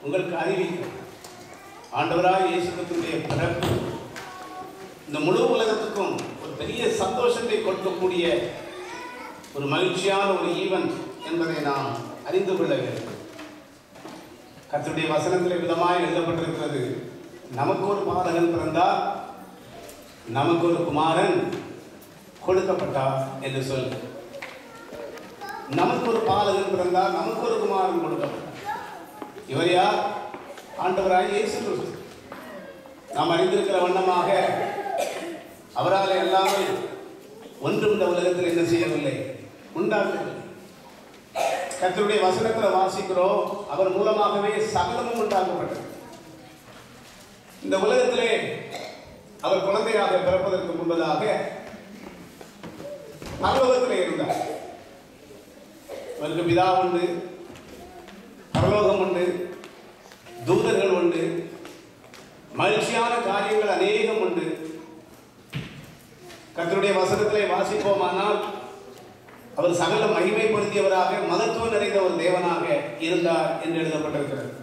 உங்களுக்கு அறிவிக்கும். ஆண்டவராய் இயேசு கிறிஸ்துவினுடைய பிறப்பு இந்த முழு உலகத்துக்கும் ஒரு பெரிய சந்தோஷத்தை கொடுக்கக்கூடிய ஒரு மகிழ்ச்சியான ஒரு ஈவென்ட் என்பதை நாம் அறிந்து கொள்ள வேண்டும். கர்த்தருடைய வசனத்தில் விதமாய் எழுதப்பட்டிருக்கிறது, நமக்கு ஒரு பாலகன் பிறந்தார், நமக்கு ஒரு குமாரன் கொடுக்கப்பட்டார் என்று சொல்லு. நமக்கு ஒரு பாலகன் பிறந்தார், நமக்கு ஒரு குமாரன் கொடுக்கப்பட்டார். இவர் யார்? ஆண்டவராய் இயேசு கிறிஸ்து. நாம் அறிந்திருக்கிற வண்ணமாக அவரால் எல்லாமே ஒன்றும் இந்த உலகத்தில் என்ன செய்யவில்லை, உண்டாகவில்லை. கர்த்தருடைய வசனத்தில் வாசிக்கிறோம், அவர் மூலமாகவே சகலமும் உண்டாக்கப்பட்டது. இந்த உலகத்திலே அவர் குழந்தையாக பிறப்பதற்கு முன்பதாக பரலோகத்திலே இருந்தார். அவருக்கு பிதா உண்டு, பரலோகம் உண்டு, தூதர்கள் உண்டு, மகிழ்ச்சியான காரியங்கள் அநேகம் உண்டு. கர்த்தருடைய வசனத்திலே வாசிப்போமானால் அவர் சகல மகிமைப்படுத்தியவராக மகத்துவம் நிறைந்த ஒரு தேவனாக இருந்தார் என்று எழுதப்பட்டிருக்கிறது.